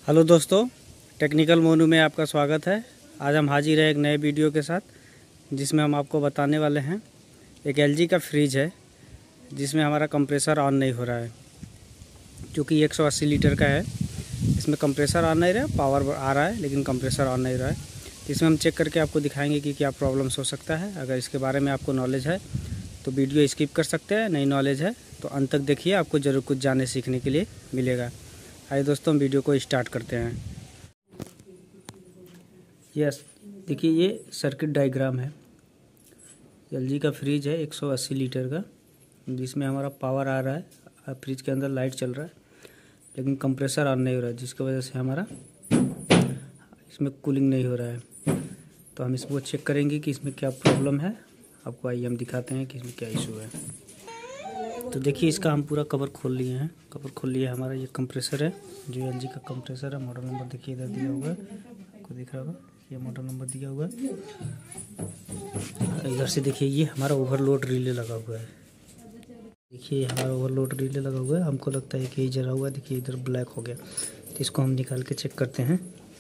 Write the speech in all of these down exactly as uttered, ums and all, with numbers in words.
Hello दोस्तों, technical Monu में आपका स्वागत है। आज हम हाजिर हैं एक नए वीडियो के साथ, जिसमें हम आपको बताने वाले हैं एक एलजी का फ्रिज है जिसमें हमारा कंप्रेसर ऑन नहीं हो रहा है, क्योंकि एक सौ अस्सी लीटर का है। इसमें कंप्रेसर ऑन नहीं रहा है, पावर आ रहा है लेकिन कंप्रेसर ऑन नहीं रहा है। इसमें हम चेक करके आपको दिखाएंगे कि क्या प्रॉब्लम्स हो सकता है। अगर इसके बारे में आपको नॉलेज है तो वीडियो स्किप कर सकते हैं, नहीं नॉलेज है तो अंत तक देखिए, आपको ज़रूर कुछ जानने सीखने के लिए मिलेगा। आइए दोस्तों, हम वीडियो को स्टार्ट करते हैं। यस, देखिए ये सर्किट डायग्राम है। एलजी का फ्रिज है एक सौ अस्सी लीटर का, जिसमें हमारा पावर आ रहा है, फ्रिज के अंदर लाइट चल रहा है लेकिन कंप्रेसर ऑन नहीं हो रहा है, जिसकी वजह से हमारा इसमें कूलिंग नहीं हो रहा है। तो हम इसको चेक करेंगे कि इसमें क्या प्रॉब्लम है। आपको आइए हम दिखाते हैं कि इसमें क्या इशू है। तो देखिए, इसका हम पूरा कवर खोल लिए हैं। कवर खोल लिया हमारा ये कंप्रेसर है, जो एलजी का कंप्रेसर है। मॉडल नंबर देखिए इधर दिया हुआ है, आपको दिख रहा होगा, ये मॉडल नंबर दिया हुआ है। इधर से देखिए, ये हमारा ओवरलोड रिले लगा हुआ है। देखिए हमारा ओवरलोड रिले लगा हुआ है। हमको लगता है कि ये जला हुआ है। देखिए इधर ब्लैक हो गया, तो इसको हम निकाल के चेक करते हैं।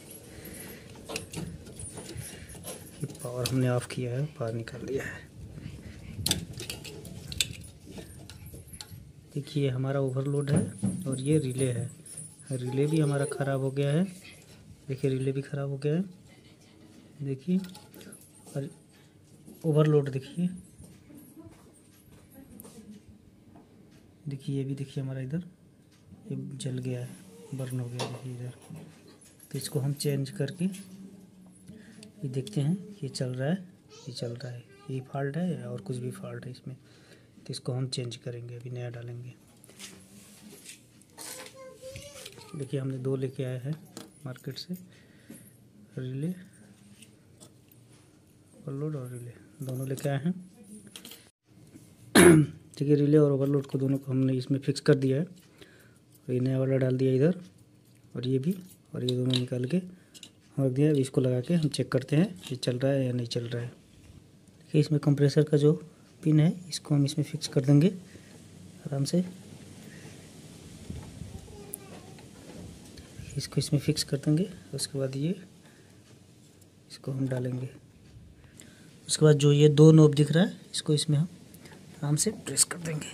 ये पावर हमने ऑफ किया है, पावर निकाल लिया है। देखिए हमारा ओवरलोड है और ये रिले है। रिले भी हमारा ख़राब हो गया है। देखिए रिले भी ख़राब हो गया है, देखिए। और ओवरलोड देखिए, देखिए ये भी देखिए हमारा इधर ये जल गया है, बर्न हो गया देखिए इधर। तो इसको हम चेंज करके ये देखते हैं, ये चल रहा है, ये चल रहा है, ये फॉल्ट है और कुछ भी फॉल्ट है इसमें। तो इसको हम चेंज करेंगे, अभी नया डालेंगे। देखिए हमने दो लेके आए हैं मार्केट से, रिले, ओवरलोड और रिले दोनों लेके आए हैं। देखिए रिले और ओवरलोड को दोनों को हमने इसमें फिक्स कर दिया है। और ये नया वाला डाल दिया इधर, और ये भी, और ये दोनों निकाल के रख दिया। अभी इसको लगा के हम चेक करते हैं ये चल रहा है या नहीं चल रहा है। देखिए इसमें कंप्रेसर का जो पिन है, इसको हम इसमें फिक्स कर देंगे आराम से। इसको इसमें फिक्स कर देंगे। उसके बाद ये इसको हम डालेंगे। उसके बाद जो ये दो नोब दिख रहा है, इसको इसमें हम आराम से प्रेस कर देंगे।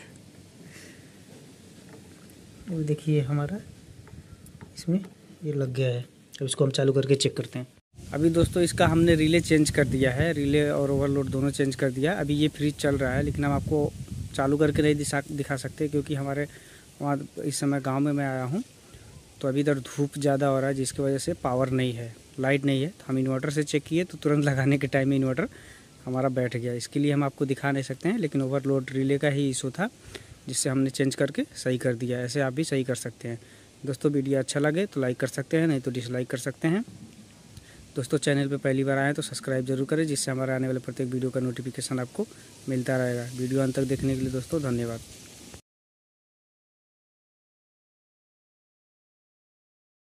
और देखिए हमारा इसमें ये लग गया है। अब इसको हम चालू करके चेक करते हैं। अभी दोस्तों इसका हमने रिले चेंज कर दिया है, रिले और ओवरलोड दोनों चेंज कर दिया। अभी ये फ्रिज चल रहा है, लेकिन हम आपको चालू करके नहीं दिखा दिखा सकते, क्योंकि हमारे वहाँ इस समय गांव में मैं आया हूँ, तो अभी इधर धूप ज़्यादा हो रहा है, जिसकी वजह से पावर नहीं है, लाइट नहीं है। तो हम इन्वर्टर से चेक किए तो तुरंत लगाने के टाइम में इन्वर्टर हमारा बैठ गया। इसके लिए हम आपको दिखा नहीं सकते हैं, लेकिन ओवरलोड रिले का ही इशू था, जिससे हमने चेंज करके सही कर दिया। ऐसे आप भी सही कर सकते हैं। दोस्तों वीडियो अच्छा लगे तो लाइक कर सकते हैं, नहीं तो डिसलाइक कर सकते हैं। दोस्तों चैनल पे पहली बार आएँ तो सब्सक्राइब जरूर करें, जिससे हमारे आने वाले प्रत्येक वीडियो का नोटिफिकेशन आपको मिलता रहेगा। वीडियो अंत तक देखने के लिए दोस्तों धन्यवाद।